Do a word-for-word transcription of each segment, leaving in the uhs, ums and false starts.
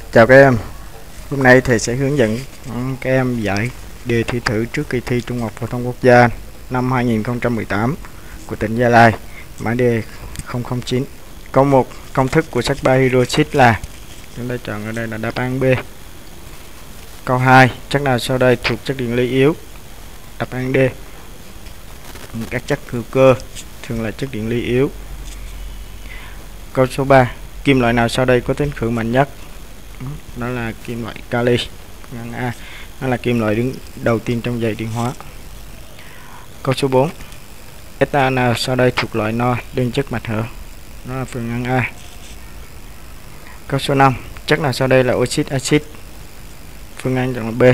Chào các em, hôm nay thầy sẽ hướng dẫn các em giải đề thi thử trước kỳ thi Trung học phổ thông quốc gia năm hai nghìn không trăm mười tám của tỉnh Gia Lai, mã đề không không chín. Câu một, công thức của sắc ba hydroxit là, chúng ta chọn ở đây là đáp án B. Câu hai, chất nào sau đây thuộc chất điện lý yếu? Đáp án D. Các chất hữu cơ thường là chất điện lý yếu. Câu số ba, kim loại nào sau đây có tính khử mạnh nhất? Đó là kim loại kali. Ngăn A, nó là kim loại đứng đầu tiên trong dãy điện hóa. Câu số bốn, eta nào sau đây thuộc loại no đơn chất mạch hở? Đó là phương án A. Câu số năm, chất nào sau đây là oxit axit? Phương án chọn là B.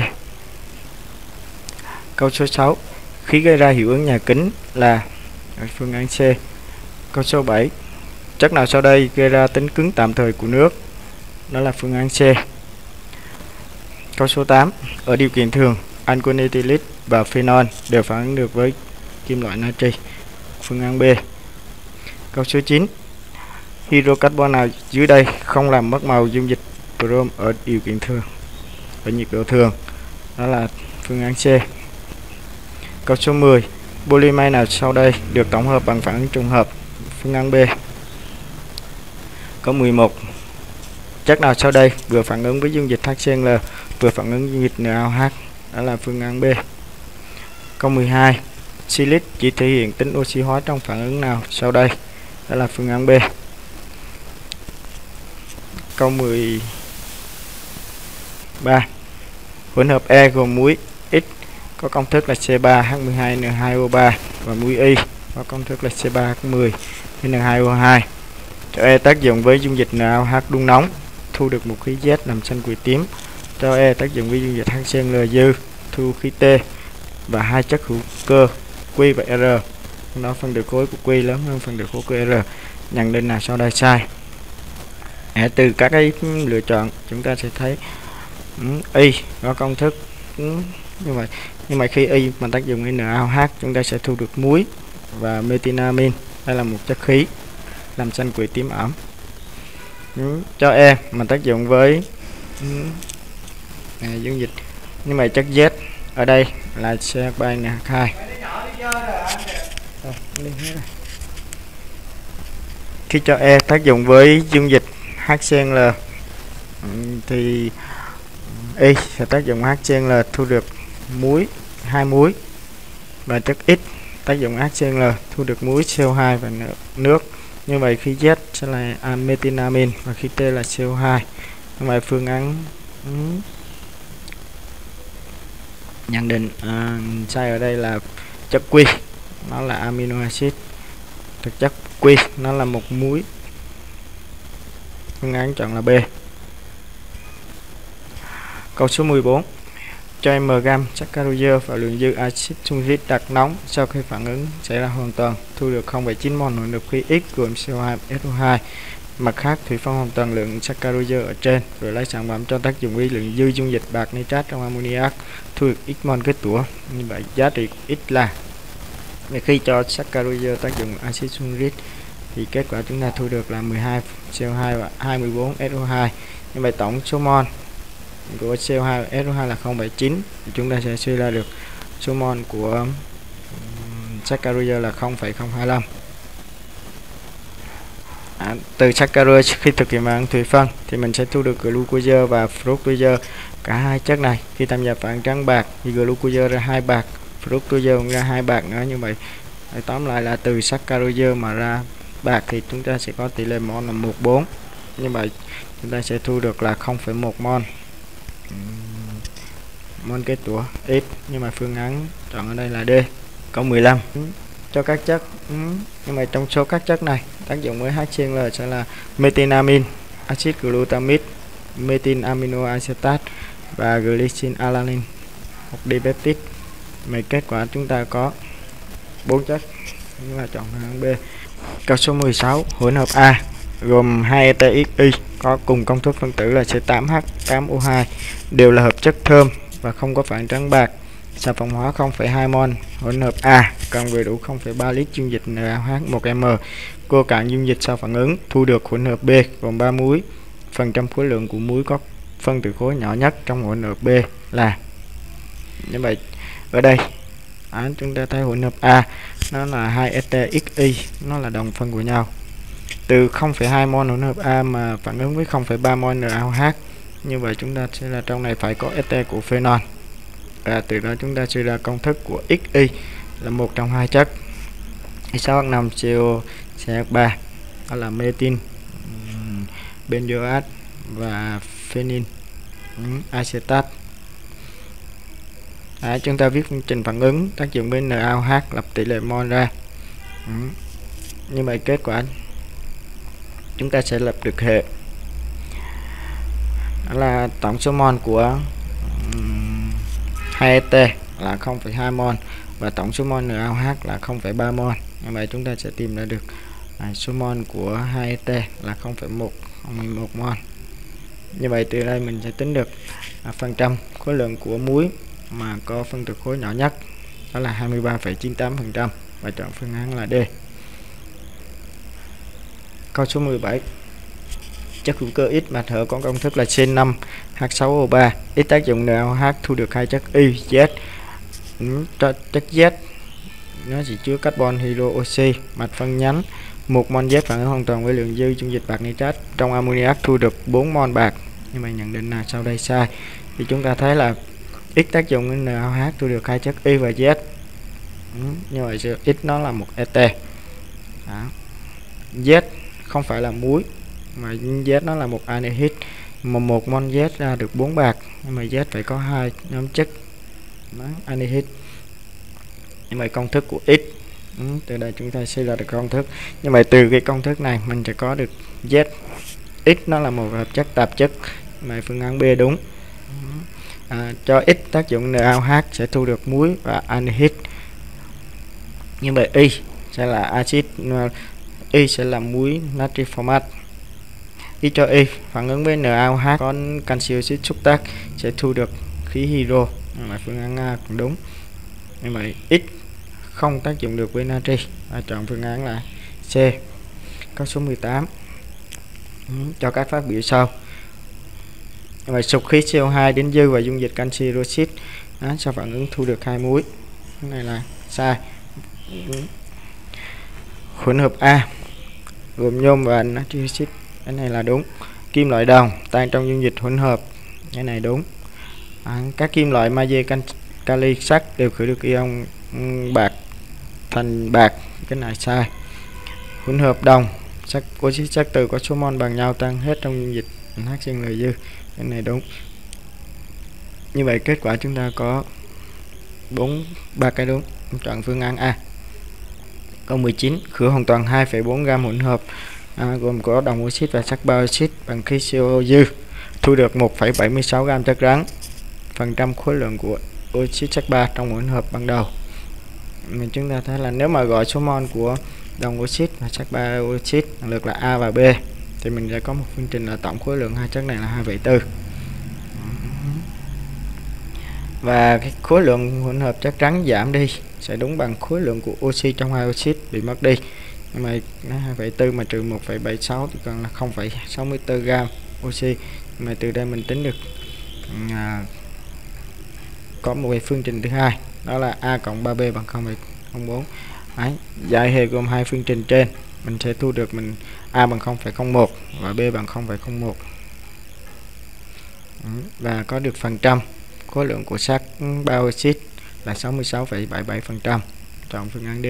Câu số sáu, khí gây ra hiệu ứng nhà kính là phương án C. Câu số bảy, chất nào sau đây gây ra tính cứng tạm thời của nước? Đó là phương án C. Câu số tám, ở điều kiện thường, alcohol ethylic và phenol đều phản ứng được với kim loại natri. Phương án B. Câu số chín, hydrocarbon nào dưới đây không làm mất màu dung dịch brom ở điều kiện thường, ở nhiệt độ thường? Đó là phương án C. Câu số mười, polymer nào sau đây được tổng hợp bằng phản ứng trùng hợp? Phương án B. Câu mười một, chất nào sau đây vừa phản ứng với dung dịch hát xê en lờ vừa phản ứng dung dịch en a o hát? Đó là phương án B. Câu mười hai, silic chỉ thể hiện tính oxy hóa trong phản ứng nào sau đây? Đó là phương án B. Câu mười ba, hỗn hợp E gồm muối X có công thức là C ba H mười hai N hai O ba và muối Y có công thức là C ba H mười N hai O hai. Cho E tác dụng với dung dịch en a o hát đun nóng, thu được một khí Z làm xanh quỷ tím. Cho E tác dụng với dung dịch hát xê en lờ dư, thu khí T và hai chất hữu cơ Q và R. Nó phân tử khối của Q lớn hơn phân tử khối của R. Nhận định nào sau đây sai? À, từ các cái lựa chọn chúng ta sẽ thấy um, Y có công thức um, như vậy. Nhưng mà khi Y mà tác dụng với en a o hát, chúng ta sẽ thu được muối và metinamin. Đây là một chất khí làm xanh quỷ tím ẩm. um, Cho E mà tác dụng với um, à, dung dịch nhưng mà chất Z ở đây là C H ba N H hai. Khi cho E tác dụng với dung dịch hát xê en lờ thì Y sẽ tác dụng hát xê en lờ thu được muối, hai muối, và chất X tác dụng hát xê en lờ thu được muối C O hai và nước. Như vậy khi Z sẽ là metinamin và khi T là C O hai. Như vậy phương án um, nhận định à, sai ở đây là chất Q, nó là amino acid. Thực chất Q nó là một muối. Phương án chọn là B. Câu số mười bốn, cho m gam saccharose và lượng dư axit sulfuric đặc nóng sau khi phản ứng xảy ra hoàn toàn, thu được không phẩy chín mol hỗn hợp khí X gồm C O hai và S O hai. Mặt khác, thủy phân hoàn toàn lượng saccharose ở trên rồi lấy sản phẩm cho tác dụng với lượng dư dung dịch bạc nitrat trong ammoniac, thu được x mol kết tủa. Như vậy giá trị của x là, khi cho saccharose tác dụng axit sulfuric thì kết quả chúng ta thu được là mười hai C O hai và hai mươi bốn S O hai. Như vậy tổng số mol của C O hai và S O hai là không phẩy chín, thì chúng ta sẽ suy ra được số mol của um, saccharose là không phẩy không hai lăm. À, từ saccharose khi thực hiện phản ứng thủy phân thì mình sẽ thu được glucose và fructose. Cả hai chất này khi tham gia phản ứng trắng bạc thì glucose ra hai bạc, fructose cũng ra hai bạc nữa. Như vậy tóm lại là từ saccharose mà ra bạc thì chúng ta sẽ có tỷ lệ mol là một bốn. Như vậy chúng ta sẽ thu được là không phẩy một mol mol kết tủa X. Nhưng mà phương án chọn ở đây là D. Câu mười lăm, cho các chất nhưng mà trong số các chất này tác dụng với hát xê en lờ sẽ là metinamin, axit glutamic, metin amino acetate và glycine alanine hoặc dipeptide. Mấy kết quả chúng ta có bốn chất, chúng ta chọn phương án B. Câu số mười sáu, hỗn hợp A gồm hai E T X Y có cùng công thức phân tử là C tám H tám O hai, đều là hợp chất thơm và không có phản trắng bạc. Xà phòng hóa không phẩy hai mol. Hỗn hợp A cần về đủ không phẩy ba lít dung dịch en a o hát một m. Cô cạn dung dịch sau phản ứng, thu được hỗn hợp B gồm ba muối. Phần trăm khối lượng của muối có phân tử khối nhỏ nhất trong hỗn hợp B là. Như vậy ở đây à, chúng ta thấy hỗn hợp A nó là hai este xy, nó là đồng phân của nhau. Từ không phẩy hai mol hỗn hợp A mà phản ứng với không phẩy ba mol NaOH, như vậy chúng ta sẽ là trong này phải có este của phenol. Và từ đó chúng ta suy ra công thức của xy là một trong hai chất sáu H năm C O C H ba, đó là methyl benzoate và phenyl acetat. Đấy, chúng ta viết phương trình phản ứng tác dụng với NaOH, lập tỷ lệ mol ra. Ừ. Như vậy kết quả chúng ta sẽ lập được hệ, đó là tổng số mol của um, hai este là không phẩy hai mol và tổng số mol NaOH là không phẩy ba mol. Như vậy chúng ta sẽ tìm ra được à, số mol của hai este là không phẩy một mol. Như vậy từ đây mình sẽ tính được à, phần trăm khối lượng của muối mà có phân tử khối nhỏ nhất, đó là hai mươi ba phẩy chín tám phần trăm, và chọn phương án là D. Câu số mười bảy. Chất hữu cơ X mạch hở có công thức là C năm H sáu O ba. X tác dụng NaOH thu được hai chất Y, Z. Ừ, chất Z nó chỉ chứa carbon, hydro, oxy, mạch phân nhánh. Một mol Z phản ứng hoàn toàn với lượng dư dung dịch bạc nitrat. Trong ammoniac thu được bốn mol bạc. Nhưng mà nhận định là sau đây sai. Thì chúng ta thấy là X tác dụng với NaOH thu được hai chất Y và Z. Ừ, như vậy X nó là một este. Đó. Z không phải là muối mà Z nó là một anhydride, mà một mol Z ra được bốn bạc, nhưng mà Z phải có hai nhóm chất anhydride. Như vậy công thức của X, ừ, từ đây chúng ta suy ra được công thức. Như vậy từ cái công thức này mình sẽ có được Z, X nó là một hợp chất tạp chất. Mà phương án B đúng. À, cho X tác dụng NaOH sẽ thu được muối và anhydride. Như vậy Y sẽ là axit, Y sẽ là muối natri format. Y cho Y phản ứng với NaOH có canxi oxit xúc tác sẽ thu được khí hydro. Mà phương án A cũng đúng. Như vậy X không tác dụng được với natri, và chọn phương án là C. Câu số mười tám. Ừ, cho các phát biểu sau. Như vậy sục khí C O hai đến dư và dung dịch canxi hydroxit sau phản ứng thu được hai muối. Cái này là sai. Ừ. Hỗn hợp A gồm nhôm và natri oxit, cái này là đúng. Kim loại đồng tan trong dung dịch hỗn hợp, cái này đúng. À, các kim loại magie, kali, sắt đều khử được ion bạc thành bạc, cái này sai. Hỗn hợp đồng sắt oxit sắt từ có số mol bằng nhau tan hết trong dung dịch HCl dư, cái này đúng. Như vậy kết quả chúng ta có bốn ba cái đúng, chọn phương án A. Câu mười chín. Khử hoàn toàn hai phẩy bốn gam hỗn hợp à, gồm có đồng oxit và sắt ba oxit bằng khí C O dư, thu được một phẩy bảy mươi sáu gam chất rắn. Phần trăm khối lượng của oxit sắt ba trong hỗn hợp ban đầu. Mình chúng ta thấy là nếu mà gọi số mol của đồng oxit và sắt ba oxit lần lượt là A và B, thì mình sẽ có một phương trình là tổng khối lượng hai chất này là hai phẩy bốn. Và cái khối lượng hỗn hợp chất rắn giảm đi sẽ đúng bằng khối lượng của oxy trong hai oxit bị mất đi. Nhưng mà hai phẩy bốn mà trừ một phẩy bảy mươi sáu thì còn là không phẩy sáu mươi tư gam oxy. Mà từ đây mình tính được à, có một cái phương trình thứ hai, đó là A cộng ba B bằng không phẩy không bốn. Đấy, giải hệ gồm hai phương trình trên, mình sẽ thu được mình A bằng không phẩy không một và B bằng không phẩy không một. Và có được phần trăm khối lượng của sắt ba oxit là sáu mươi sáu phẩy bảy mươi bảy phần trăm, chọn phương án D.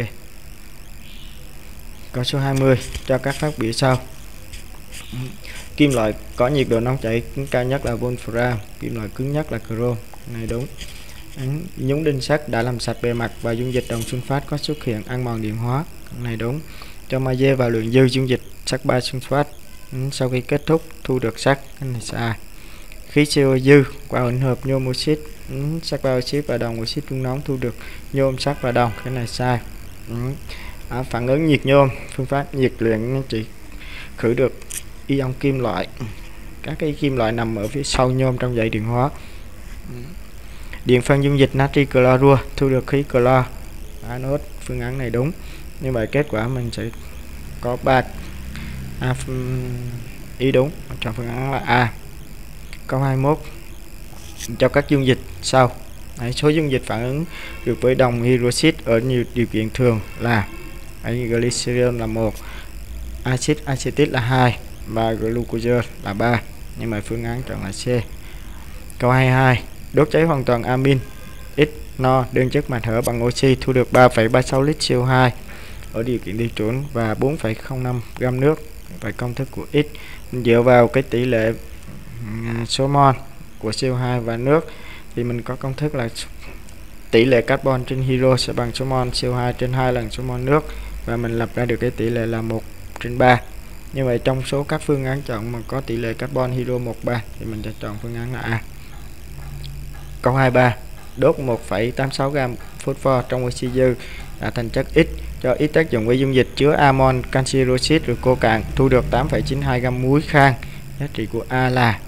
Câu số hai mươi. Cho các phát biểu sau. Kim loại có nhiệt độ nóng chảy cao nhất là wolfram, kim loại cứng nhất là chrome, này đúng. Nhúng đinh sắt đã làm sạch bề mặt và dung dịch đồng sunfat có xuất hiện ăn mòn điện hóa, này đúng. Cho magie vào lượng dư dung dịch sắt ba sunfat sau khi kết thúc thu được sắt, cái này sai. Khí C O dư qua hỗn hợp nhôm oxit, sắt ba oxit và đồng oxit trung nóng thu được nhôm, sắt và đồng, cái này sai. À, phản ứng nhiệt nhôm, phương pháp nhiệt luyện chỉ khử được ion kim loại, các cái kim loại nằm ở phía sau nhôm trong dãy điện hóa. Điện phân dung dịch natri clorua thu được khí clo, anode, phương án này đúng. Như vậy kết quả mình sẽ có ba à, ý đúng, chọn phương án là A. Câu hai mươi mốt cho các dung dịch sau. Đấy, số dung dịch phản ứng được với đồng hydroxit ở nhiều điều kiện thường là glycerin là một, axit acetic là hai và glucose là ba, nhưng mà phương án chọn là C. Câu hai mươi hai đốt cháy hoàn toàn amin X no đơn chất mạch hở bằng oxy thu được ba phẩy ba mươi sáu lít xê o hai ở điều kiện tiêu chuẩn và bốn phẩy không năm gam nước. Vậy công thức của X mình dựa vào cái tỷ lệ số mol của xê o hai và nước thì mình có công thức là tỷ lệ carbon trên hydro sẽ bằng số mol xê o hai trên hai lần số mol nước, và mình lập ra được cái tỷ lệ là một trên ba. Như vậy trong số các phương án chọn mà có tỷ lệ carbon hydro một ba thì mình sẽ chọn phương án là A. Câu hai mươi ba đốt một phẩy tám mươi sáu gam phosphor trong oxy dư đã thành chất X, cho X tác dụng với dung dịch chứa amon canxi hydroxit rồi cô cạn thu được tám phẩy chín mươi hai gam muối khan. Giá trị của A là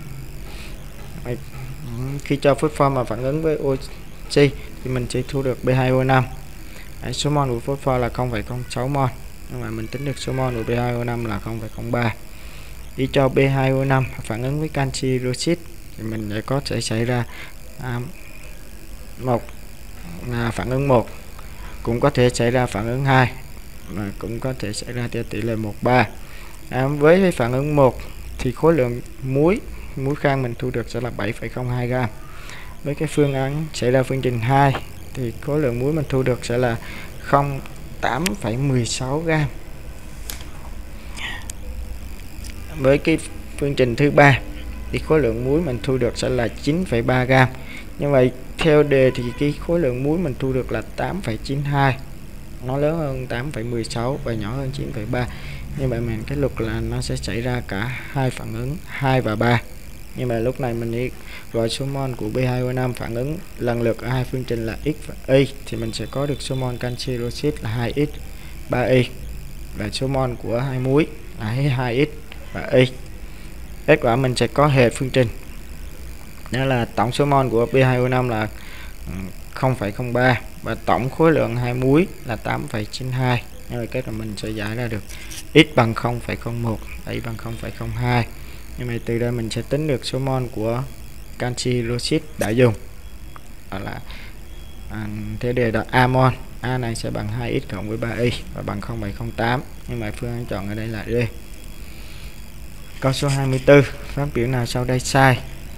khi cho phosphor mà phản ứng với oxy thì mình sẽ thu được B hai O năm. Đấy, số mol của phosphor là không phẩy không sáu mol, nhưng mà mình tính được số mol của B hai O năm là không phẩy không ba. Khi cho B hai O năm phản ứng với canxi hydroxit thì mình sẽ có thể xảy ra à, một là phản ứng một, cũng có thể xảy ra phản ứng hai, mà cũng có thể xảy ra theo tỷ lệ một ba. À, với phản ứng một thì khối lượng muối muối khan mình thu được sẽ là bảy phẩy không hai gam. Với cái phương án xảy ra phương trình hai thì khối lượng muối mình thu được sẽ là tám phẩy mười sáu gam. Với cái phương trình thứ ba thì khối lượng muối mình thu được sẽ là chín phẩy ba gam. Như vậy theo đề thì cái khối lượng muối mình thu được là tám phẩy chín hai, nó lớn hơn tám phẩy mười sáu và nhỏ hơn chín phẩy ba. Như vậy mình cái luật là nó sẽ xảy ra cả hai phản ứng hai và ba. Nhưng mà lúc này mình đi gọi số mol của B hai O năm phản ứng lần lượt ở hai phương trình là X và Y thì mình sẽ có được số mol canxi hydroxit là hai x ba y và số mol của hai muối là hai x và Y. Kết quả mình sẽ có hệ phương trình đó là tổng số mol của B hai O năm là không phẩy không ba và tổng khối lượng hai muối là tám phẩy chín hai. Như vậy kết quả mình sẽ giải ra được X bằng không phẩy không một, Y bằng không phẩy không hai. Nhưng mà từ đây mình sẽ tính được số mol của canxi hydroxit đã dùng đó là à, thế đề là amon, A này sẽ bằng hai x cộng với ba y và bằng không phẩy không tám. Nhưng mà phương án chọn ở đây là D. Câu số hai mươi tư, phát biểu nào sau đây sai?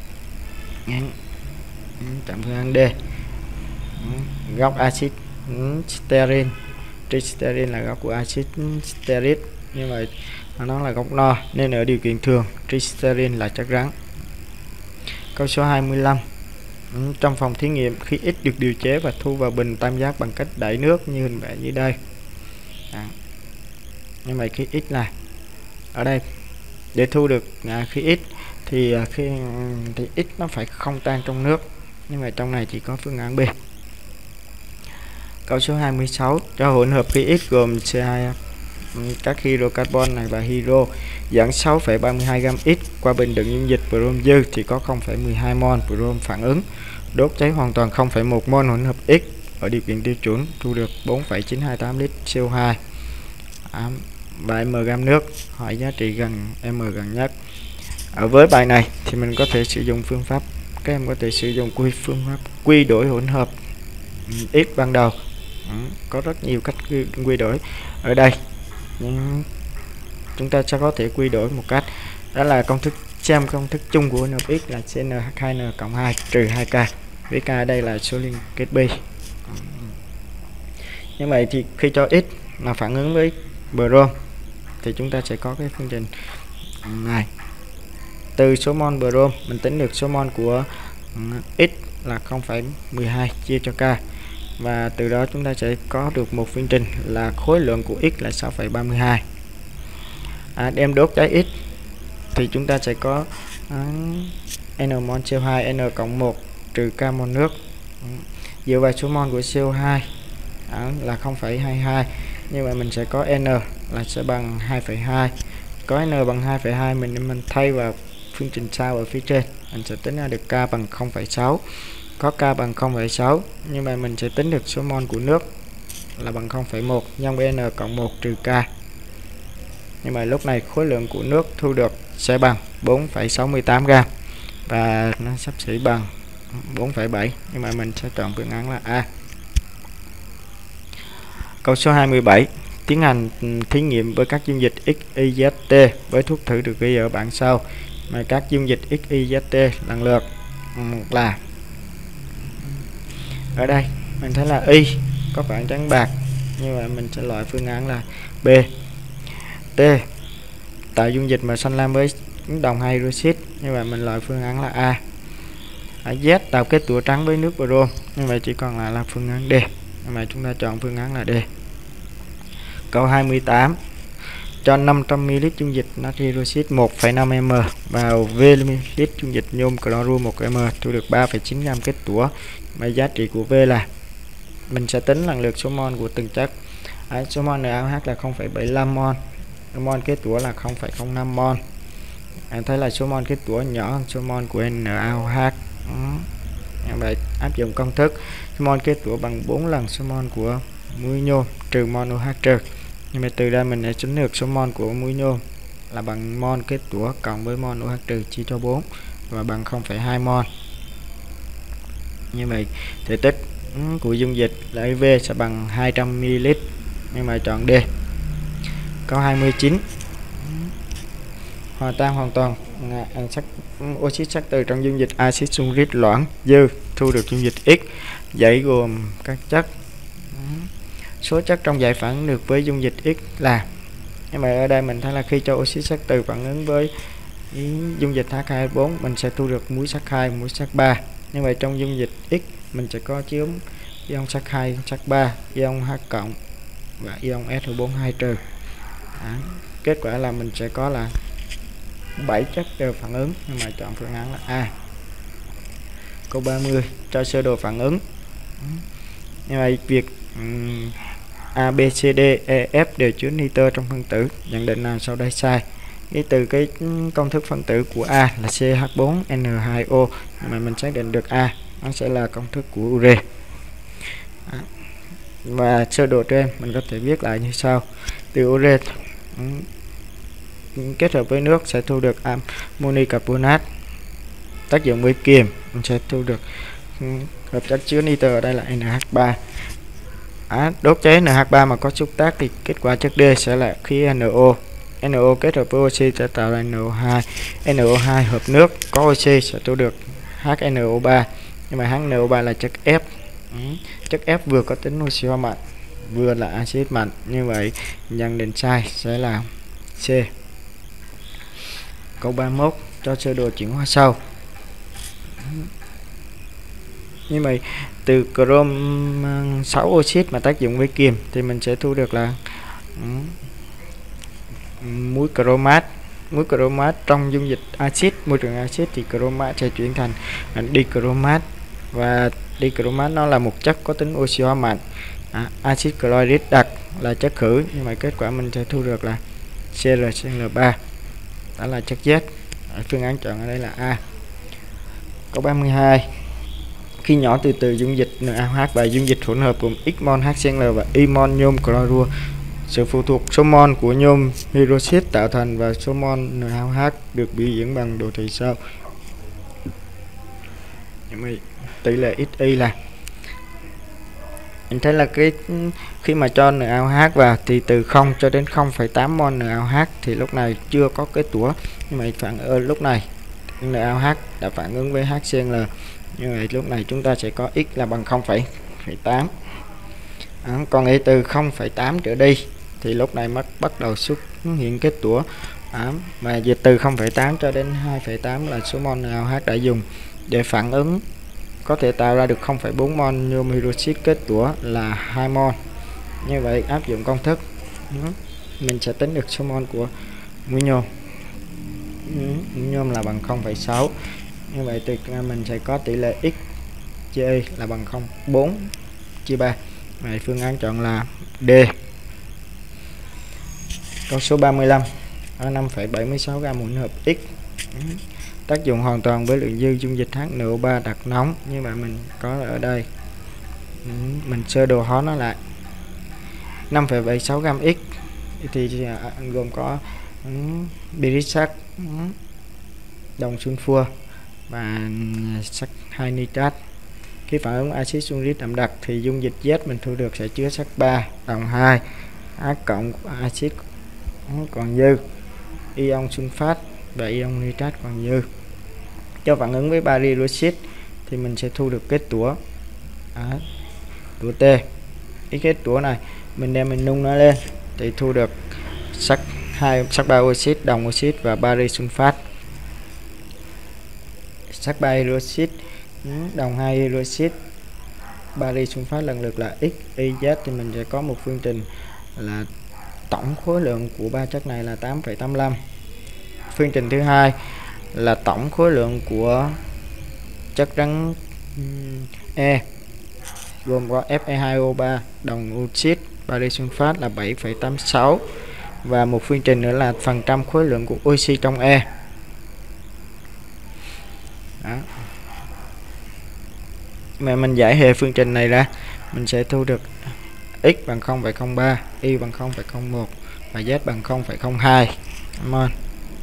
Chọn phương án D. Gốc axit stearin, tristerin là gốc của axit stearic, như vậy nó là gốc no nên ở điều kiện thường tristerin là chất rắn. Câu số hai mươi lăm, trong phòng thí nghiệm khí X được điều chế và thu vào bình tam giác bằng cách đẩy nước như hình vẽ dưới đây. À, như vậy khí X là ở đây để thu được à, khí X thì khi thì X nó phải không tan trong nước, nhưng mà trong này chỉ có phương án B. Câu số hai mươi sáu, cho hỗn hợp khí X gồm C hai các hydrocarbon này và hydro dẫn sáu phẩy ba mươi hai gam X qua bình đựng dung dịch brom dư thì có không phẩy mười hai mol brom phản ứng đốt cháy hoàn toàn không phẩy một mol hỗn hợp X ở điều kiện tiêu chuẩn thu được bốn phẩy chín hai tám lít xê o hai à, và m gam nước. Hỏi giá trị gần m gần nhất. Ở với bài này thì mình có thể sử dụng phương pháp, các em có thể sử dụng quy phương pháp quy đổi hỗn hợp X ban đầu. Ừ, có rất nhiều cách quy, quy đổi ở đây. Nhưng chúng ta sẽ có thể quy đổi một cách đó là công thức xem công thức chung của hỗn hợp X là C N H hai N cộng hai trừ hai K, với K đây là số liên kết bi. Như vậy thì khi cho X mà phản ứng với brom thì chúng ta sẽ có cái phương trình này. Từ số mol brom mình tính được số mol của X là không phẩy mười hai chia cho K, và từ đó chúng ta sẽ có được một phương trình là khối lượng của X là sáu phẩy ba mươi hai. À, đem đốt cháy X thì chúng ta sẽ có à, N mol xê o hai N cộng một trừ K mol nước. Dựa vào số mol của xê o hai à, là không phẩy hai mươi hai, nhưng mà mình sẽ có N là sẽ bằng hai phẩy hai. Có N bằng hai phẩy hai mình mình thay vào phương trình sau ở phía trên, mình sẽ tính ra được K bằng không phẩy sáu. Có K bằng không phẩy sáu, nhưng mà mình sẽ tính được số mol của nước là bằng không phẩy một nhân với N cộng một trừ K. Nhưng mà lúc này khối lượng của nước thu được sẽ bằng bốn phẩy sáu mươi tám gam. và nó sắp xỉ bằng bốn phẩy bảy, nhưng mà mình sẽ chọn phương án là A. Câu số hai mươi bảy. Tiến hành thí nghiệm với các dung dịch X, Y, Z, T với thuốc thử được ghi ở bảng sau. Mà các dung dịch X, Y, Z, T lần lượt là, ở đây mình thấy là Y có phản trắng bạc, như vậy mình sẽ loại phương án là B. T tạo dung dịch màu xanh lam với đồng hydroxit, như vậy mình loại phương án là A. Ở Z tạo kết tủa trắng với nước brom, như vậy chỉ còn lại là phương án D, như vậy chúng ta chọn phương án là D. Câu hai mươi tám. Cho năm trăm mi li lít dung dịch natri hydroxit một phẩy năm ml vào V ml dung dịch nhôm clorua một ml, thu được ba phẩy chín gam kết tủa. Mà giá trị của V là, mình sẽ tính lần lượt số mol của từng chất. À, số mol NaOH là không phẩy bảy lăm mol, mol kết tủa là không phẩy không năm mol. À, thấy là số mol kết tủa nhỏ hơn số mol của NaOH. Như vậy áp dụng công thức số mol kết tủa bằng bốn lần số mol của muối nhôm trừ mol OH trừ. Nhưng mà từ đây mình sẽ tính được số mol của muối nhôm là bằng mol kết tủa cộng với mol OH trừ chia cho bốn và bằng không phẩy hai mol. Như vậy thể tích của dung dịch là V sẽ bằng hai trăm mi li lít, nhưng mà chọn D. Câu hai mươi chín. Hòa tan hoàn toàn sắc oxit sắt từ trong dung dịch axit sulfuric loãng dư, thu được dung dịch X. Dãy gồm các chất. Số chất trong dãy phản ứng được với dung dịch X là, nhưng mà ở đây mình thấy là khi cho oxit sắt từ phản ứng với dung dịch H hai O bốn, mình sẽ thu được muối sắt hai, muối sắt ba. Như vậy trong dung dịch X mình sẽ có chứa ion sắt hai, sắt ba, ion H cộng và ion S O bốn hai trừ. À, kết quả là mình sẽ có là bảy chất đều phản ứng, nhưng mà chọn phương án là A. Câu ba mươi. Cho sơ đồ phản ứng. Như vậy việc um, A, B, C, D, E, F đều chứa nitơ trong phân tử. Nhận định nào sau đây sai? Ý từ cái công thức phân tử của A là C H bốn N hai O, mà mình xác định được A nó sẽ là công thức của ure. À, và sơ đồ trên mình có thể viết lại như sau. Từ ure um, kết hợp với nước sẽ thu được amoni carbonat, tác dụng với kiềm mình sẽ thu được um, hợp chất chứa nitơ ở đây là N H ba. À, đốt cháy N H ba mà có xúc tác thì kết quả chất D sẽ là khí N O. N O kết hợp với oxy sẽ tạo ra N O hai. N O hai hợp nước có oxy sẽ thu được H N O ba. Nhưng mà H N O ba là chất F. Ừ. Chất F vừa có tính oxy hóa mạnh vừa là axit mạnh, như vậy nhận định sai sẽ là C. Câu ba mươi mốt. Cho sơ đồ chuyển hóa sau. Như vậy từ chrome sáu oxit mà tác dụng với kiềm thì mình sẽ thu được là um, muối chromat. Muối chromat trong dung dịch axit, môi trường axit thì chromat sẽ chuyển thành dichromat, và dichromat nó là một chất có tính oxy hóa mạnh. À, axit chlorhydric đặc là chất khử, nhưng mà kết quả mình sẽ thu được là C R C L ba, đó là chất Z. Phương án chọn ở đây là A. Câu ba mươi hai. Khi nhỏ từ từ dung dịch NaOH và dung dịch hỗn hợp gồm X mol HCl và Y mol nhôm clorua, sự phụ thuộc số mol của nhôm hydroxit tạo thành và số mol NaOH được biểu diễn bằng đồ thị sau. Tỷ lệ X Y là, mình thấy là cái khi mà cho NaOH vào thì từ không cho đến không phẩy tám mol NaOH thì lúc này chưa có kết tủa, nhưng mà phản ở lúc này NaOH đã phản ứng với HCl, như vậy lúc này chúng ta sẽ có X là bằng không phẩy tám. À, còn ấy từ không phẩy tám trở đi thì lúc này mất bắt đầu xuất hiện kết tủa. À, mà dịch từ không phẩy tám cho đến hai phẩy tám là số mol NaOH đã dùng để phản ứng có thể tạo ra được không phẩy bốn mol nhôm hydroxit, kết tủa là hai mol. Như vậy áp dụng công thức mình sẽ tính được số mol của muối nhôm. Muối nhôm là bằng không phẩy sáu. Như vậy từ mình sẽ có tỷ lệ X chia Y là bằng không phẩy bốn chia ba. Vậy phương án chọn là D. Câu số ba mươi lăm. Ở năm phẩy bảy mươi sáu gam hỗn hợp X tác dụng hoàn toàn với lượng dư dung dịch H N O ba đặc nóng, như vậy mình có ở đây. Mình sơ đồ hóa nó lại. năm phẩy bảy mươi sáu gam X thì gồm có um, birit sắt, um, đồng sunfua, và sắt hai nitrat. Khi phản ứng axit uric đậm đặc thì dung dịch Z mình thu được sẽ chứa sắt ba đồng hai, H cộng của axit còn dư, ion sunfat và ion nitrat còn dư. Cho phản ứng với bari oxit thì mình sẽ thu được kết tủa à, tủa T. Cái kết tủa này mình đem mình nung nó lên thì thu được sắt hai sắt ba oxit, đồng oxit và bari sunfat. Sắt ba hydroxit, đồng hai hydroxit, bari sunfat lần lượt là X, Y, Z thì mình sẽ có một phương trình là tổng khối lượng của ba chất này là tám phẩy tám mươi lăm. Phương trình thứ hai là tổng khối lượng của chất rắn E gồm có F e hai O ba, đồng oxit, bari sunfat là bảy phẩy tám mươi sáu và một phương trình nữa là phần trăm khối lượng của oxy trong E. Đó. Mà mình giải hệ phương trình này ra mình sẽ thu được x bằng không phẩy không ba, y bằng không phẩy không một và z bằng không phẩy không hai. Cảm ơn.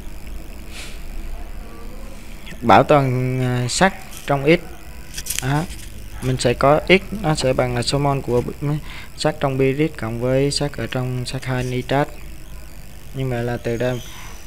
Bảo toàn uh, sắt trong x. Đó. Mình sẽ có x nó sẽ bằng là số mol của sắt trong birit cộng với sắt ở trong sắt hai nitrat. Nhưng mà là từ đây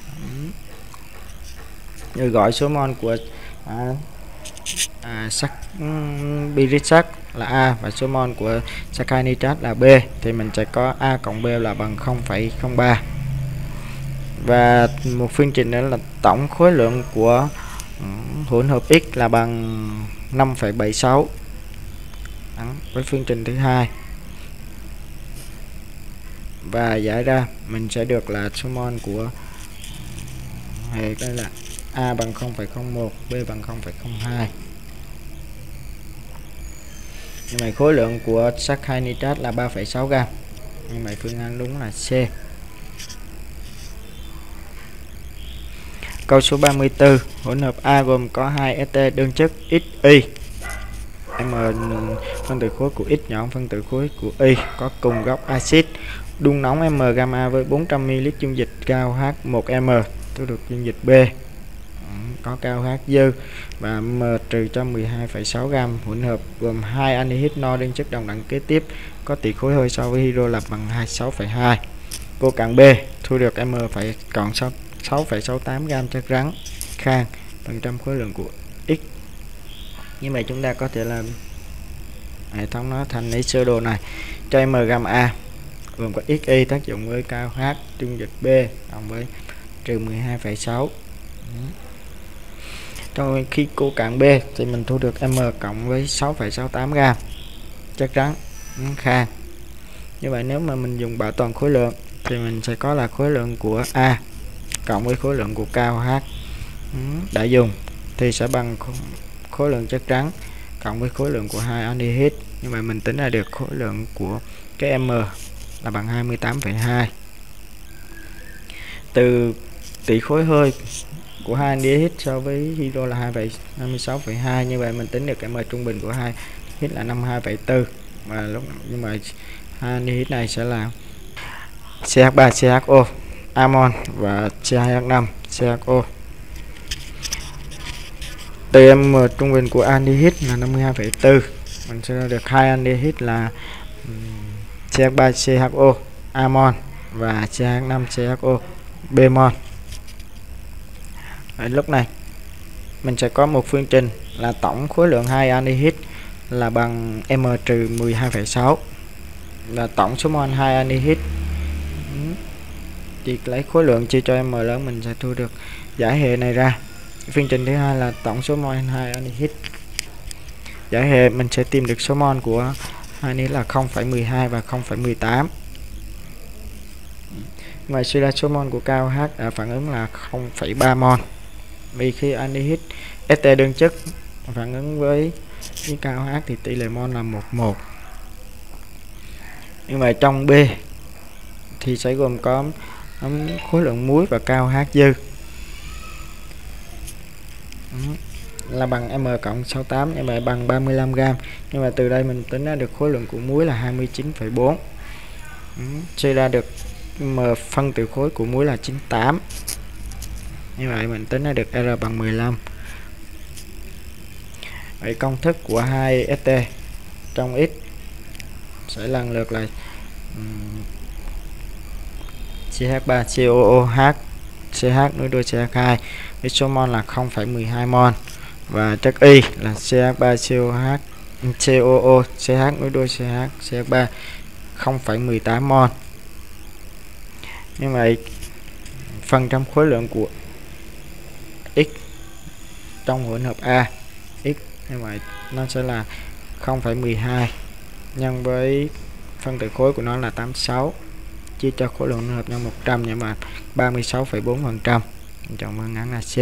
rồi gọi số mol của à, à, sắt birit sắt là A và số mol của sắt hai nitrat là B thì mình sẽ có A cộng B là bằng không phẩy không ba. Và một phương trình nữa là tổng khối lượng của hỗn hợp X là bằng năm phẩy bảy sáu. Đó, với phương trình thứ hai. Và giải ra mình sẽ được là số mol của hệ đây là A bằng không phẩy không một, B bằng không phẩy không hai. Nhưng mà khối lượng của sắt hai nitrat là ba phẩy sáu gam. Nhưng mà phương án đúng là C. Câu số ba mươi tư, hỗn hợp A gồm có hai este đơn chất X, Y. M phân tử khối của X nhỏ hơn phân tử khối của Y có cùng gốc axit. Đun nóng M gamma với bốn trăm mi li lít dung dịch cao H một M, tôi được dung dịch B có cao H dư và M trừ cho mười hai phẩy sáu gam. Hỗn hợp gồm hai anhydride no đơn chất đồng đẳng kế tiếp có tỷ khối hơi so với hydro là bằng hai mươi sáu phẩy hai. Cô cặn B thu được M phải còn sáu phẩy sáu mươi tám gam chất rắn khan phần trăm khối lượng của X. Như vậy chúng ta có thể làm hệ thống nó thành lấy sơ đồ này cho M gamma A gồm có X, Y tác dụng với cao H dung dịch B cộng với trừ mười hai phẩy sáu. Trong khi cô cặn B thì mình thu được M cộng với sáu phẩy sáu mươi tám gam chất rắn khan. Như vậy nếu mà mình dùng bảo toàn khối lượng thì mình sẽ có là khối lượng của A cộng với khối lượng của cao H đã dùng thì sẽ bằng khối lượng chất rắn cộng với khối lượng của hai anhydride. Như vậy mình tính ra được khối lượng của cái M là bằng hai mươi tám phẩy hai. Từ tỷ khối hơi của hai anhydride so với hydro là hai mươi sáu phẩy hai, như vậy mình tính được cái M trung bình của hai hít là năm mươi hai phẩy bốn và lúc nhưng mà hai anhydride này sẽ là C H ba C H O amon và C hai H năm C H O. Từ M trung bình của anhydride là năm mươi hai phẩy bốn, mình sẽ ra được hai anhydride là C H ba C H O amon và C H năm C H O bemol. Ở lúc này mình sẽ có một phương trình là tổng khối lượng hai anhydride là bằng M trừ mười hai phẩy sáu là tổng số mol hai anhydride. Chỉ lấy khối lượng chia cho M lớn mình sẽ thu được giải hệ này ra. Phương trình thứ hai là tổng số mol hai anhydride. Giải hệ mình sẽ tìm được số mol của hai anhydride là không phẩy mười hai và không phẩy mười tám. Ngoài suy ra số mol của cao H đã phản ứng là không phẩy ba mol. Vì khi anhydride este đơn chất phản ứng với với cao H thì tỷ lệ mol là một một. Nhưng mà trong B thì sẽ gồm có khối lượng muối và cao H dư là bằng M cộng sáu mươi tám, như vậy bằng ba mươi lăm gam. Nhưng mà từ đây mình tính ra được khối lượng của muối là hai mươi chín phẩy bốn. Suy ra được M phân tử khối của muối là chín mươi tám. Như vậy mình tính ra được R bằng mười lăm. Vậy công thức của hai ét tê trong X sẽ lần lượt là um, xê hát ba xê o o H xê hát nối đuôi xê hát hai với số mol là không phẩy mười hai mol, và chất Y là xê hát ba xê o hát xê o o xê hát nối đuôi xê hát xê hát ba không phẩy mười tám mol. Như vậy phần trăm khối lượng của X trong hỗn hợp A X như vậy nó sẽ là không phẩy mười hai nhân với phân tử khối của nó là tám mươi sáu chia cho khối lượng hỗn hợp nhân một trăm, nhưng mà ba mươi sáu phẩy bốn phần trăm. Chọn phương án là C.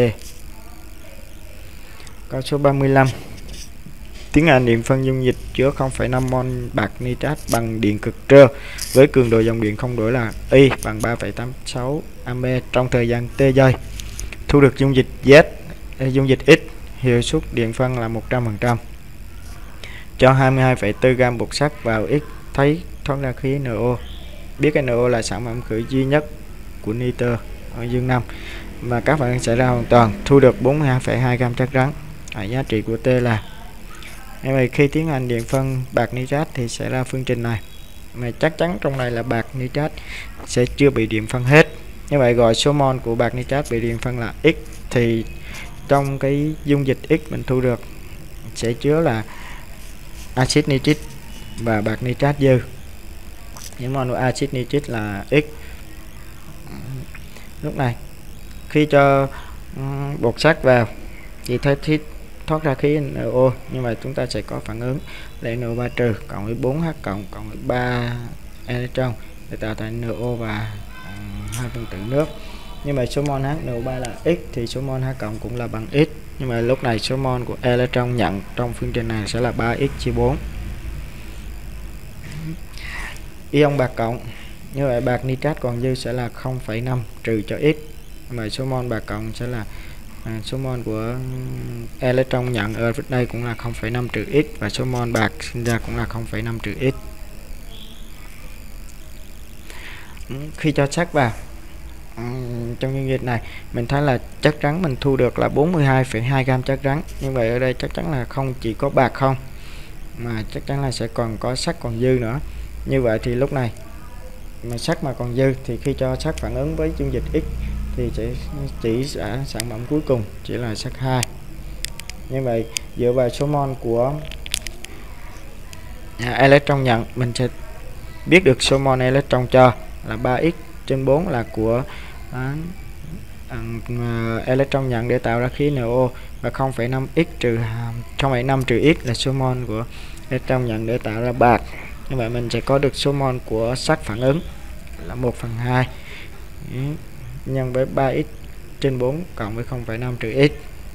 Câu số ba mươi lăm. Tiến hành điện phân dung dịch chứa không phẩy năm mol bạc nitrat bằng điện cực trơ với cường độ dòng điện không đổi là Y bằng ba phẩy tám sáu ampe trong thời gian T giây. Thu được dung dịch Z, dung dịch X, hiệu suất điện phân là một trăm phần trăm. Cho hai mươi hai phẩy bốn gam bột sắt vào X, thấy thoát ra khí en o. Biết cái en o là sản phẩm khử duy nhất của nitơ ở dương năm, và các phản ứng xảy ra hoàn toàn. Thu được bốn mươi hai phẩy hai gam chất rắn. Ở giá trị của T là, như vậy khi tiến hành điện phân bạc nitrat thì sẽ ra phương trình này, mà chắc chắn trong này là bạc nitrat sẽ chưa bị điện phân hết. Như vậy gọi số mol của bạc nitrat bị điện phân là X, thì trong cái dung dịch X mình thu được sẽ chứa là axit nitric và bạc nitrat dư. Những mol của axit nitric là X. Lúc này khi cho um, bột sắt vào thì thấy thiết thoát ra khí en o, nhưng mà chúng ta sẽ có phản ứng là en o ba trừ cộng với bốn H cộng cộng với ba electron để tạo thành en o và um, hai phân tử nước. Nhưng mà số mol H en o ba là X thì số mol H cộng cũng là bằng X. Nhưng mà lúc này số mol của electron nhận trong phương trình này sẽ là ba x chia bốn. Ion bạc cộng, như vậy bạc nitrat còn dư sẽ là không phẩy năm trừ cho X. Mà số mol bạc cộng sẽ là à, số mol của electron nhận ở đây cũng là không phẩy năm trừ X, và số mol bạc sinh ra cũng là không phẩy năm trừ X. Khi cho sắt vào trong dung dịch này, mình thấy là chất rắn mình thu được là bốn mươi hai phẩy hai gam chất rắn. Như vậy ở đây chắc chắn là không chỉ có bạc không, mà chắc chắn là sẽ còn có sắt còn dư nữa. Như vậy thì lúc này mà sắt mà còn dư thì khi cho sắt phản ứng với dung dịch X thì sẽ chỉ sẽ sản phẩm cuối cùng chỉ là sắt hai. Như vậy dựa vào số mol của à, electron nhận, mình sẽ biết được số mol electron cho là ba x trên bốn là của à, uh, electron nhận để tạo ra khí en o, và không phẩy năm x trừ không phẩy năm trừ x là số mol của electron nhận để tạo ra bạc. Như vậy mình sẽ có được số mol của sắt phản ứng là một phần hai nhân với ba x trên bốn cộng với không phẩy năm trừ x.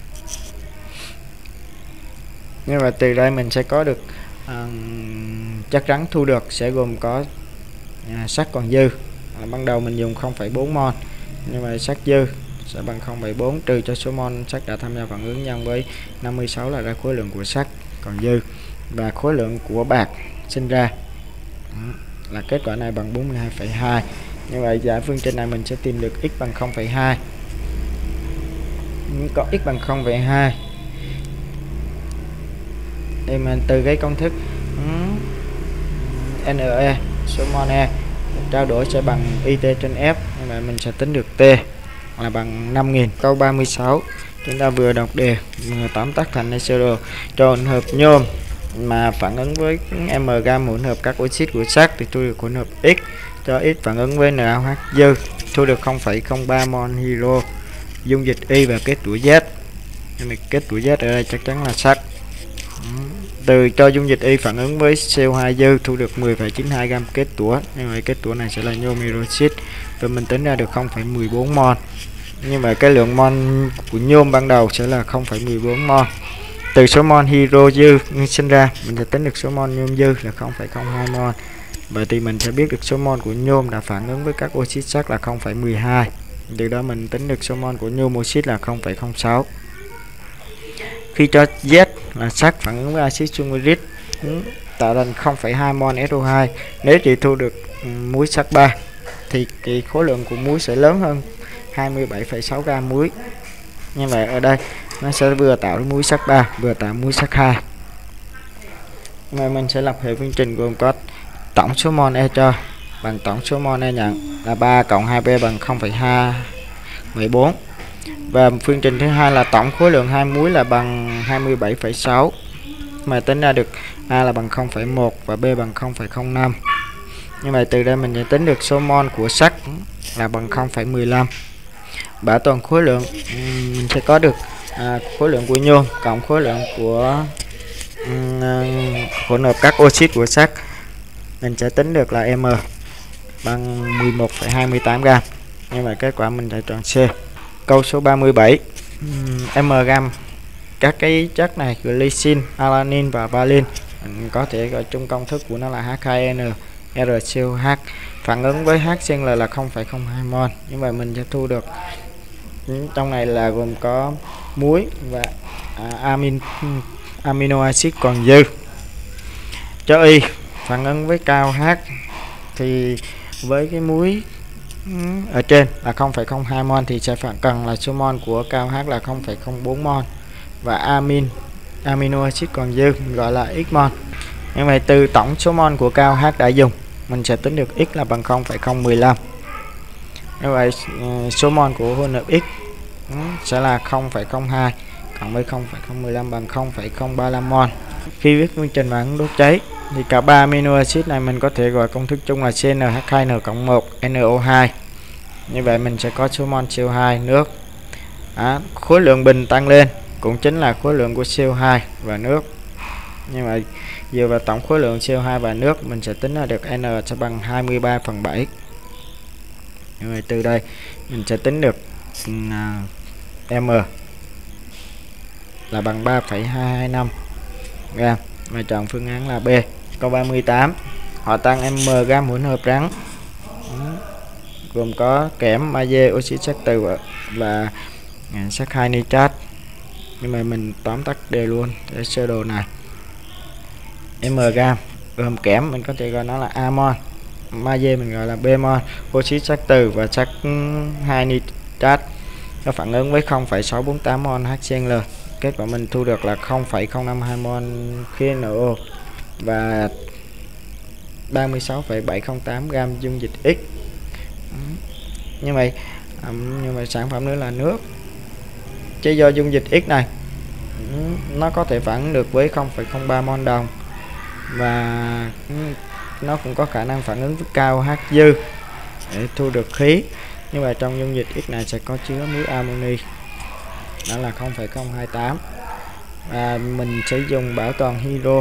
Như vậy từ đây mình sẽ có được uh, chất rắn thu được sẽ gồm có uh, sắt còn dư. À, ban đầu mình dùng không phẩy bốn mol, nhưng mà sắt dư sẽ bằng không phẩy bốn trừ cho số mol sắt đã tham gia phản ứng nhân với năm mươi sáu là ra khối lượng của sắt còn dư, và khối lượng của bạc sinh ra là kết quả này bằng bốn mươi hai phẩy hai. Như vậy giải phương trình này mình sẽ tìm được x bằng không phẩy hai. Có x bằng không phẩy hai thì mình từ cái công thức Ne số mol E trao đổi sẽ bằng I T trên F. Như vậy mình sẽ tính được T là bằng năm nghìn. Câu ba mươi sáu chúng ta vừa đọc đề tóm tắt thành NaCl cho hỗn hợp nhôm mà phản ứng với M gam hỗn hợp các oxit của sắt thì thu được hỗn hợp X, cho X phản ứng với NaOH dư thu được không phẩy không ba mol hydro dung dịch Y và kết tủa Z. Nên kết tủa Z ở đây chắc chắn là sắt. Từ cho dung dịch Y phản ứng với C O hai dư thu được mười phẩy chín hai gam kết tủa. Như vậy kết tủa này sẽ là nhôm hydroxit và mình tính ra được không phẩy mười bốn mol. Nhưng mà cái lượng mol của nhôm ban đầu sẽ là không phẩy mười bốn mol. Từ số mol hydro dư sinh ra mình sẽ tính được số mol nhôm dư là không phẩy không hai mol. Vậy thì mình sẽ biết được số mol của nhôm đã phản ứng với các oxit sắt là không phẩy mười hai. Từ đó mình tính được số mol của nhôm oxit là không phẩy không sáu. Khi cho Z là sắt phản ứng với axit sulfuric tạo thành không phẩy hai mol S O hai, nếu chỉ thu được muối sắt ba thì cái khối lượng của muối sẽ lớn hơn hai mươi bảy phẩy sáu gam muối. Như vậy ở đây nó sẽ vừa tạo muối sắt ba vừa tạo muối sắt hai. Rồi mình sẽ lập hệ phương trình gồm có tổng số mol E cho bằng tổng số mol E nhận là ba cộng hai B bằng không phẩy hai mười bốn. Và phương trình thứ hai là tổng khối lượng hai muối là bằng hai mươi bảy phẩy sáu. Mà tính ra được A là bằng không phẩy một và B bằng không phẩy không năm. Như vậy từ đây mình sẽ tính được số mol của sắt là bằng không phẩy mười lăm. Bảo toàn khối lượng mình sẽ có được à, khối lượng của nhôm cộng khối lượng của um, hỗn hợp các oxit của sắt. Mình sẽ tính được là M bằng mười một phẩy hai mươi tám gam. Như vậy kết quả mình sẽ chọn C. Câu số ba mươi bảy. M gam các cái chất này glycine, alanine và valine, mình có thể gọi chung công thức của nó là H hai N R C O H. Phản ứng với HCl là không phẩy không hai mol. Như vậy mình sẽ thu được trong này là gồm có muối và à, amin amino acid còn dư. Cho Y phản ứng với cao H thì với cái muối ở trên là không phẩy không hai mol thì sẽ phải cần là số mol của cao H là không phẩy không bốn mol và amin amino acid còn dư gọi là x mol. Như vậy từ tổng số mol của cao H đã dùng mình sẽ tính được x là bằng không phẩy không một lăm. Như vậy số mol của hỗn hợp X sẽ là không phẩy không hai cộng với không phẩy không một lăm bằng không phẩy không ba lăm mol. Khi viết phương trình phản ứng đốt cháy thì cả ba amino acid này mình có thể gọi công thức chung là C N H hai N cộng một N O hai. Như vậy mình sẽ có số mol C O hai nước. À, khối lượng bình tăng lên cũng chính là khối lượng của C O hai và nước. Như vậy dựa vào tổng khối lượng C O hai và nước mình sẽ tính ra được N sẽ bằng hai mươi ba phần bảy. Như vậy từ đây mình sẽ tính được uh, M là bằng ba phẩy hai hai năm gam và chọn phương án là B. Câu ba mươi tám. Họ tăng M gam hỗn hợp rắn gồm có kẽm, magie, oxit sắt từ và sắt hai nitrat. Nhưng mà mình tóm tắt đề luôn để sơ đồ này. M gam gồm kẽm mình có thể gọi nó là A mol, magie mình gọi là B mol, oxit sắt từ và sắt hai nitrat nó phản ứng với không phẩy sáu bốn tám mol HCl. Kết quả mình thu được là không phẩy không năm hai mol khí N O và ba mươi sáu phẩy bảy không tám gam dung dịch X. Như vậy như vậy sản phẩm nữa là nước. Chứ do dung dịch X này nó có thể phản ứng được với không phẩy không ba mol đồng và nó cũng có khả năng phản ứng với cao H dư để thu được khí. Như vậy trong dung dịch X này sẽ có chứa muối amoni đó là không phẩy không hai tám và mình sẽ dùng bảo toàn hydro.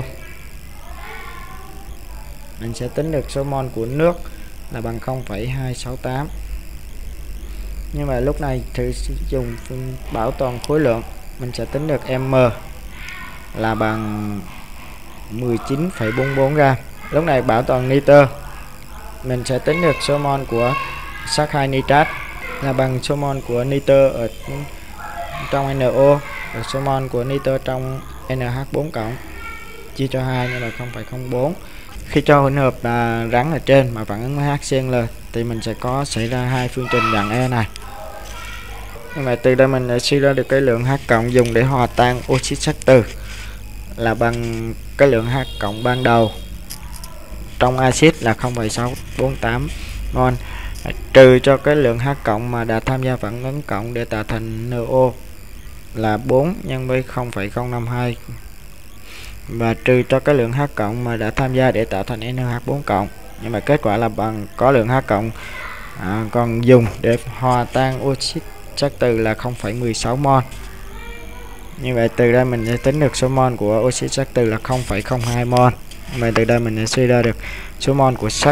Mình sẽ tính được số mol của nước là bằng không phẩy hai sáu tám. Nhưng mà lúc này thử sử dụng bảo toàn khối lượng mình sẽ tính được M là bằng mười chín phẩy bốn bốn gam. Lúc này bảo toàn nitơ mình sẽ tính được số mol của sắt hai nitrat là bằng số mol của nitơ ở trong N O và số mol của nitơ trong N H bốn cộng chia cho hai như là không phẩy không bốn. Khi cho hỗn hợp là rắn ở trên mà phản ứng với HCl thì mình sẽ có xảy ra hai phương trình dạng E này. Nhưng mà từ đây mình đã suy ra được cái lượng H cộng dùng để hòa tan oxit sắt từ là bằng cái lượng H cộng ban đầu trong axit là không phẩy sáu bốn tám mol trừ cho cái lượng H cộng mà đã tham gia phản ứng cộng để tạo thành N O là bốn nhân với không phẩy không năm hai và trừ cho cái lượng H cộng mà đã tham gia để tạo thành N H bốn cộng. Nhưng mà kết quả là bằng có lượng H cộng à, còn dùng để hòa tan oxit sắt từ là không phẩy mười sáu mol. Như vậy từ đây mình sẽ tính được số mol của oxit sắt từ là không phẩy không hai mol. Vậy từ đây mình sẽ suy ra được số mol của sắt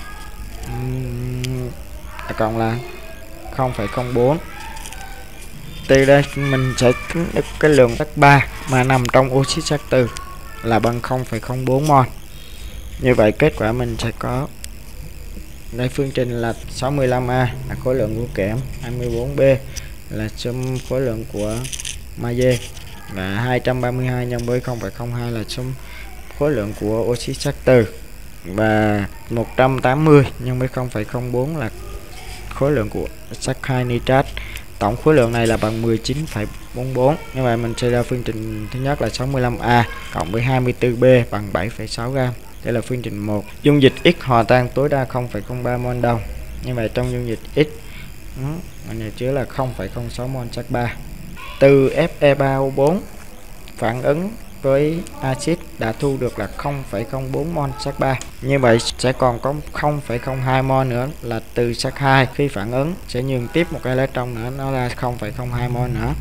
uhm, cộng là không phẩy không bốn. Từ đây mình sẽ tính được cái lượng sắt ba mà nằm trong oxit sắt từ là bằng không phẩy không bốn mol. Như vậy kết quả mình sẽ có đây phương trình là sáu mươi lăm A là khối lượng của kẽm, hai mươi bốn B là số khối lượng của magie và hai trăm ba mươi hai nhân với không phẩy không hai là số khối lượng của oxit sắt từ và một trăm tám mươi nhân với không phẩy không bốn là khối lượng của sắt hai nitrat tổng khối lượng này là bằng mười chín phẩy bốn bốn. Như vậy mình sẽ ra phương trình thứ nhất là sáu mươi lăm A cộng với hai mươi tư B bằng bảy phẩy sáu gam. Đây là phương trình một. Dung dịch X hòa tan tối đa không phẩy không ba mol đồng. Như vậy trong dung dịch X mình này chứa là không phẩy không sáu mol sắt ba. Từ F e ba O bốn phản ứng với axit đã thu được là không phẩy không bốn mol sắt ba. Như vậy sẽ còn có không phẩy không hai mol nữa là từ sắt hai, khi phản ứng sẽ nhường tiếp một cái electron nữa, nó là không phẩy không hai mol nữa.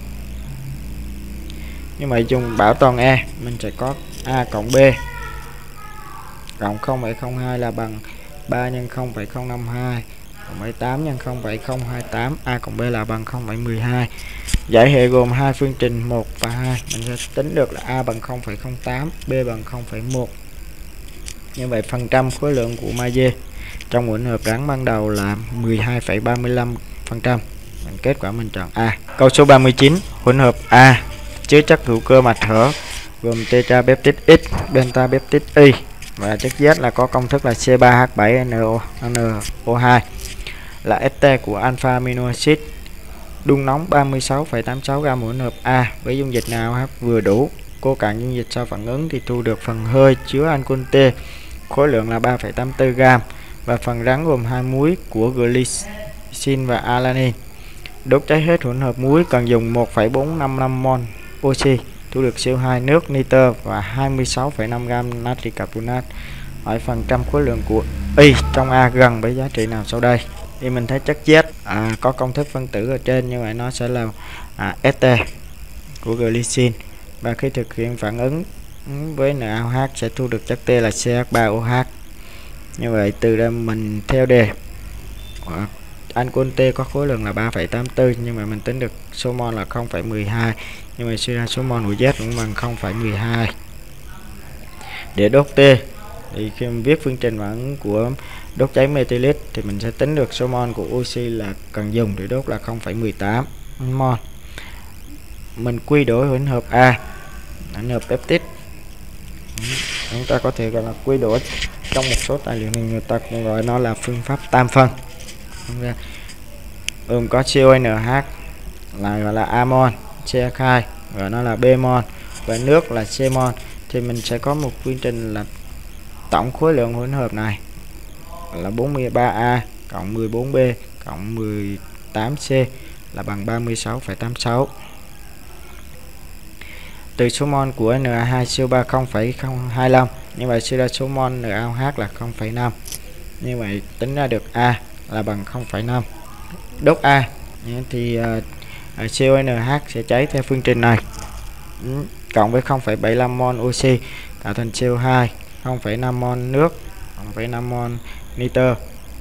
Như vậy dùng bảo toàn E mình sẽ có A cộng B cộng không phẩy không hai là bằng ba nhân không phẩy không năm hai cộng với tám nhân không phẩy không hai tám. A cộng B là bằng không phẩy mười hai. Giải hệ gồm hai phương trình một và hai. Mình sẽ tính được là A bằng không phẩy không tám, B bằng không phẩy một. Như vậy phần trăm khối lượng của magie trong hỗn hợp rắn ban đầu là mười hai phẩy ba mươi lăm phần trăm. Kết quả mình chọn A. Câu số ba mươi chín. Hỗn hợp A chứa chất hữu cơ mạch hở gồm tetrapeptide X, beta peptide Y và chất Z là có công thức là C ba H bảy N O hai, là ester của alpha amino acid. Đun nóng ba mươi sáu phẩy tám mươi sáu gam hỗn hợp A với dung dịch N A O H vừa đủ. Cô cạn dung dịch sau phản ứng thì thu được phần hơi chứa ancol T, khối lượng là ba phẩy tám mươi tư gam, và phần rắn gồm hai muối của glycine và alanine. Đốt cháy hết hỗn hợp muối cần dùng một phẩy bốn năm năm mol oxy, thu được xê o hai, nước, nitơ và hai mươi sáu phẩy năm gam natri carbonate. Hỏi phần trăm khối lượng của Y trong A gần với giá trị nào sau đây? Thì mình thấy chất Z à, có công thức phân tử ở trên, như vậy nó sẽ là à, ester của glycine, và khi thực hiện phản ứng với N A O H sẽ thu được chất T là C H ba O H. Như vậy từ đây mình theo đề à, ancol T có khối lượng là ba phẩy tám mươi tư, nhưng mà mình tính được số mol là không phẩy mười hai, nhưng mà suy ra số mol của Z cũng bằng không phẩy mười hai. Để đốt T thì khi mình viết phương trình phản ứng của đốt cháy methylit thì mình sẽ tính được số mol của oxy là cần dùng để đốt là không phẩy mười tám mol. Mình quy đổi hỗn hợp A, hỗn hợp peptide, chúng ta có thể gọi là quy đổi. Trong một số tài liệu này người ta cũng gọi nó là phương pháp tam phân, gồm có C O N H là gọi là A mol, C H hai gọi nó là B mol, và nước là C mol. Thì mình sẽ có một quy trình là tổng khối lượng hỗn hợp này là bốn mươi ba A cộng mười bốn B cộng mười tám C là bằng ba mươi sáu phẩy tám mươi sáu. Từ số mol của N A hai C O ba không phẩy không hai lăm, như vậy suy ra số mol N A O H là không phẩy năm. Như vậy tính ra được A là bằng không phẩy năm. Đốt A thì uh, C O N H sẽ cháy theo phương trình này, cộng với không phẩy bảy mươi lăm mol oxy tạo thành C O hai, không phẩy năm mol nước, không phẩy năm mol nitơ.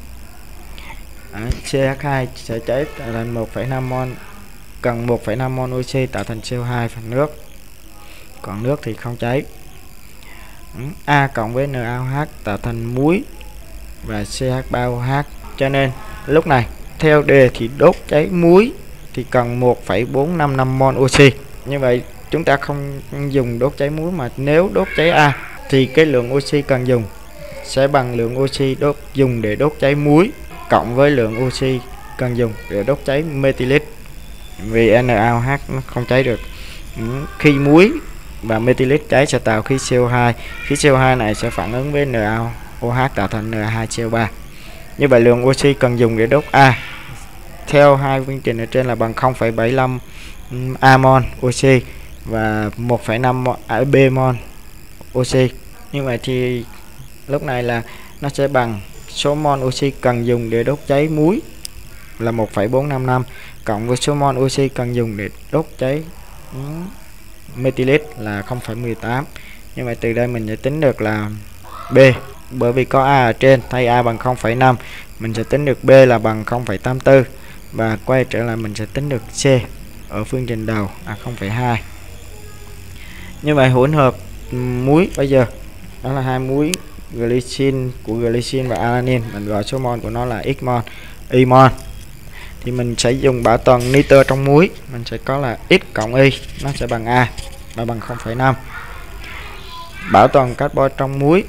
C H hai sẽ cháy tạo thành một phẩy năm mol, cần một phẩy năm mol oxy tạo thành C O hai phần nước, còn nước thì không cháy. A cộng với N A O H tạo thành muối và C H ba O H, cho nên lúc này theo đề thì đốt cháy muối thì cần một phẩy bốn năm năm mol oxy. Như vậy chúng ta không dùng đốt cháy muối, mà nếu đốt cháy A thì cái lượng oxy cần dùng sẽ bằng lượng oxy đốt dùng để đốt cháy muối cộng với lượng oxy cần dùng để đốt cháy methylit, vì N A O H nó không cháy được. Khi muối và methylit cháy sẽ tạo khí C O hai, khí C O hai này sẽ phản ứng với N A O H tạo thành N A hai C O ba. Như vậy lượng oxy cần dùng để đốt A theo hai phương trình ở trên là bằng không phẩy bảy mươi lăm A mol oxy và một phẩy năm B mol oxy. Như vậy thì lúc này là nó sẽ bằng số mol oxy cần dùng để đốt cháy muối là một phẩy bốn năm năm cộng với số mol oxy cần dùng để đốt cháy methylit là không phẩy mười tám. Như vậy từ đây mình sẽ tính được là B, bởi vì có A ở trên, thay A bằng không phẩy năm mình sẽ tính được B là bằng không phẩy tám mươi tư, và quay trở lại mình sẽ tính được C ở phương trình đầu là không phẩy hai. Như vậy hỗn hợp muối bây giờ đó là hai muối glycine của glycine và alanine, mình gọi số mol của nó là X mol, Y mol. Thì mình sẽ dùng bảo toàn nitơ trong muối, mình sẽ có là X cộng Y, nó sẽ bằng A là bằng không phẩy năm. Bảo toàn carbon trong muối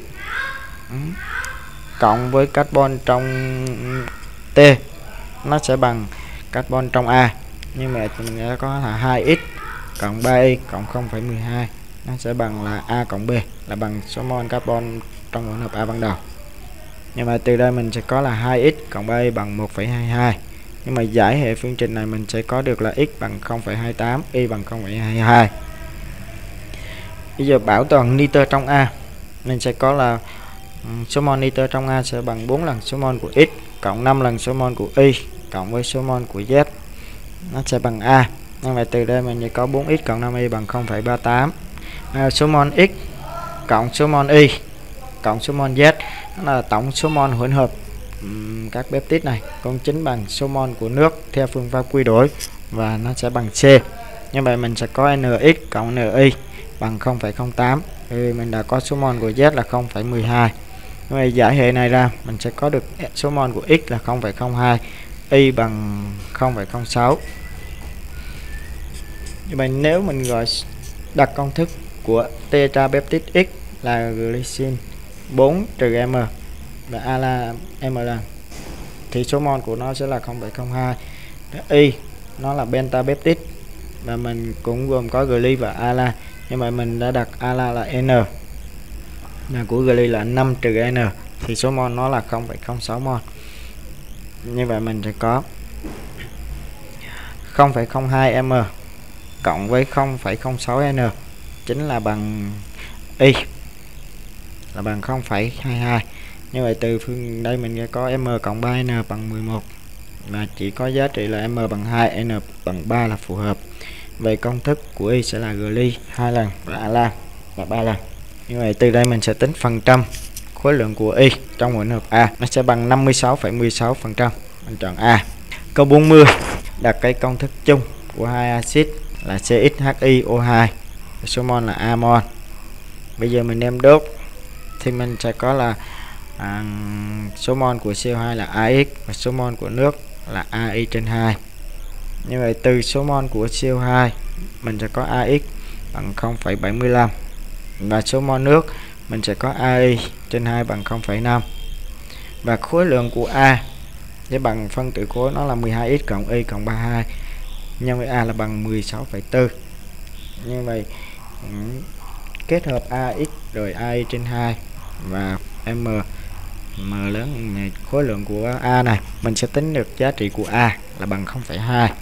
cộng với carbon trong T nó sẽ bằng carbon trong A, nhưng mà mình đã có là hai x cộng ba y cộng không phẩy mười hai, nó sẽ bằng là A cộng B, là bằng số mol carbon trong hỗn hợp A ban đầu. Nhưng mà từ đây mình sẽ có là hai x cộng ba y bằng một phẩy hai hai. Nhưng mà giải hệ phương trình này mình sẽ có được là x bằng không phẩy hai tám, y bằng không phẩy hai hai. Bây giờ bảo toàn nitơ trong A, mình sẽ có là số mol nitơ trong A sẽ bằng bốn lần số mol của x cộng năm lần số mol của y cộng với số mol của z, nó sẽ bằng A. Như vậy từ đây mình sẽ có bốn x cộng năm y bằng không phẩy ba tám. À, số mol x cộng số mol y cộng số mol z, đó là tổng số mol hỗn hợp um, các peptide này cũng chính bằng số mol của nước theo phương pháp quy đổi, và nó sẽ bằng C. Như vậy mình sẽ có nx cộng ni bằng không phẩy không tám, thì mình đã có số mol của z là không phẩy mười hai. Như vậy giải hệ này ra mình sẽ có được số mol của x là không phẩy không hai, y bằng không phẩy không sáu. Như vậy nếu mình gọi đặt công thức của tetrapeptide X là glycine bốn trừ M và A là M lần, thì số mol của nó sẽ là không phẩy không hai. Y nó là pentapeptide và mình cũng gồm có gly và ala, nhưng mà mình đã đặt ala là N và của gly là năm trừ N, thì số mol nó là không phẩy không sáu mol. Như vậy mình sẽ có không phẩy không hai M cộng với không phẩy không sáu N chính là bằng Y là bằng không phẩy hai hai. Như vậy từ phương đây mình sẽ có M cộng ba N bằng mười một, và chỉ có giá trị là M bằng hai, N bằng ba là phù hợp. Về công thức của Y sẽ là gly hai lần và ala là ba lần. Như vậy từ đây mình sẽ tính phần trăm khối lượng của Y trong hỗn hợp A, nó sẽ bằng năm mươi sáu phẩy mười sáu phần trăm. Mình chọn A. Câu bốn mươi, đặt cái công thức chung của hai axit là C X H I O hai, số mol là A mol. Bây giờ mình đem đốt thì mình sẽ có là à, số mol của C O hai là A X và số mol của nước là A I trên hai. Như vậy từ số mol của C O hai mình sẽ có A X bằng không phẩy bảy mươi lăm, và số mol nước mình sẽ có A I trên hai bằng không phẩy năm, và khối lượng của A với bằng phân tử khối nó là mười hai x cộng Y cộng ba mươi hai nhân với A là bằng mười sáu phẩy bốn. Như vậy kết hợp A X rồi A I trên hai và M M lớn này, khối lượng của A này, mình sẽ tính được giá trị của A là bằng không phẩy hai.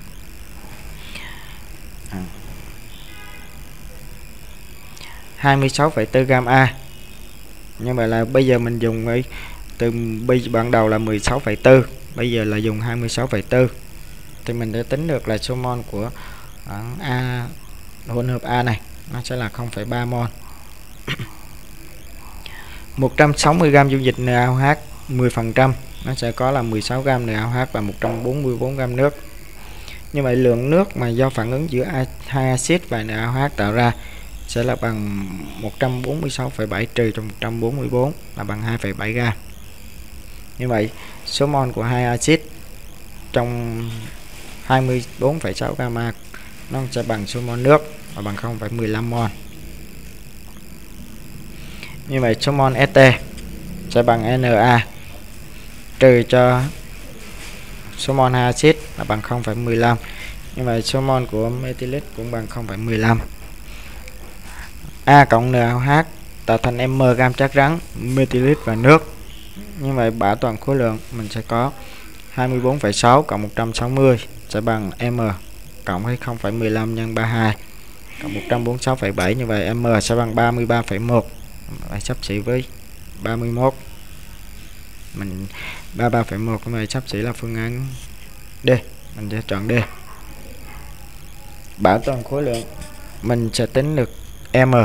À. hai mươi sáu phẩy bốn gam A. Như vậy là bây giờ mình dùng ấy, từ bây ban đầu là mười sáu phẩy bốn, bây giờ là dùng hai mươi sáu phẩy bốn, thì mình đã tính được là số mol của A hỗn hợp A này nó sẽ là không phẩy ba mol. một trăm sáu mươi gam dung dịch N A O H mười phần trăm nó sẽ có là mười sáu gam N A O H và một trăm bốn mươi bốn gam nước. Như vậy lượng nước mà do phản ứng giữa hai axit và N A O H tạo ra sẽ là bằng một trăm bốn mươi sáu phẩy bảy trừ cho một trăm bốn mươi bốn là bằng hai phẩy bảy gam. Như vậy số mol của hai axit trong hai mươi bốn phẩy sáu gam A nó sẽ bằng số mol nước và bằng không phẩy mười lăm mol. Như vậy số mol S T sẽ bằng Na trừ cho số mol hai axit là bằng không phẩy mười lăm. Như vậy số mol của methylic cũng bằng không phẩy mười lăm. A cộng N A O H tạo thành M gam chất rắn, methylic và nước. Như vậy bảo toàn khối lượng mình sẽ có hai mươi bốn phẩy sáu cộng một trăm sáu mươi sẽ bằng M cộng với không phẩy mười lăm nhân ba mươi hai cộng một trăm bốn mươi sáu phẩy bảy. Như vậy M sẽ bằng ba mươi ba phẩy một, phải xấp xỉ với ba mươi mốt. Mình ba mươi ba phẩy một, như vậy xấp xỉ là phương án D, mình sẽ chọn D. Bảo toàn khối lượng mình sẽ tính được M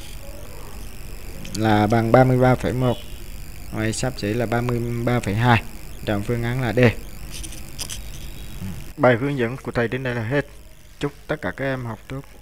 là bằng ba mươi ba phẩy một, vậy xấp xỉ là ba mươi ba phẩy hai, chọn phương án là D. Bài hướng dẫn của thầy đến đây là hết. Chúc tất cả các em học tốt.